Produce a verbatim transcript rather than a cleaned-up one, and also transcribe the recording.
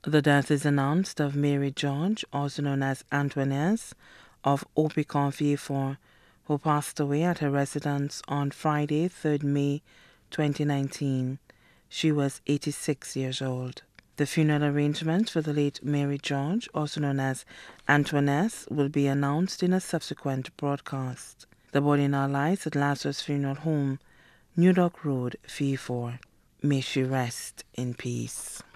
The death is announced of Mary George, also known as Antoinette, of Opicon-Villefort, who passed away at her residence on Friday, third of May, twenty nineteen. She was eighty-six years old. The funeral arrangements for the late Mary George, also known as Antoinette, will be announced in a subsequent broadcast. The body now lies at Lazarus Funeral Home, New Dock Road, Villefort. May she rest in peace.